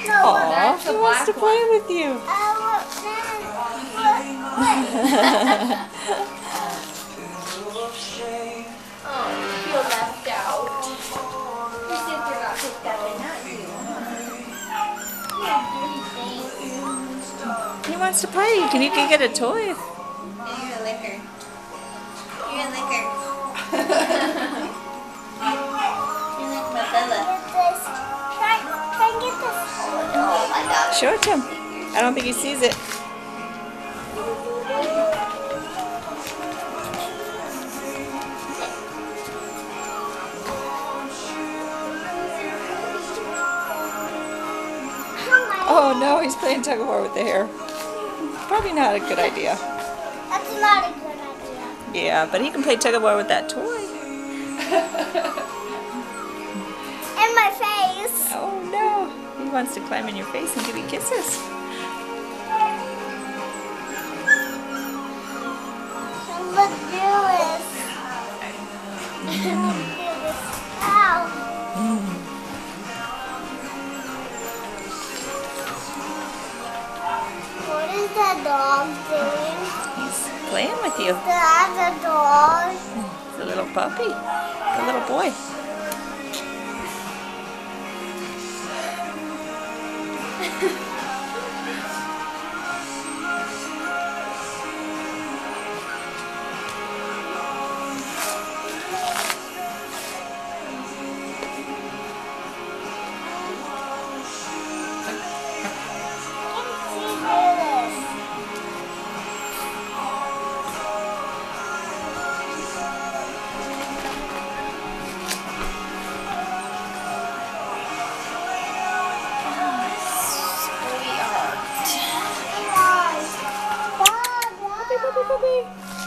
Aw, he wants to play with you. Oh, you feel left out. Your sister got picked up and not you. He wants to play. You can get a toy. You're a licker. You're a licker. You're like my fella. Can I get this? Oh my God. Show it to him. I don't think he sees it. Oh no, he's playing tug of war with the hair. Probably not a good idea. That's not a good idea. Yeah, but he can play tug of war with that toy. In my face. Oh no, he wants to climb in your face and give you kisses. Let's do this. Let's do this. Ow. What is the dog doing? He's playing with you. That's a dog. It's a little puppy, a little boy. Puppy, puppy, puppy.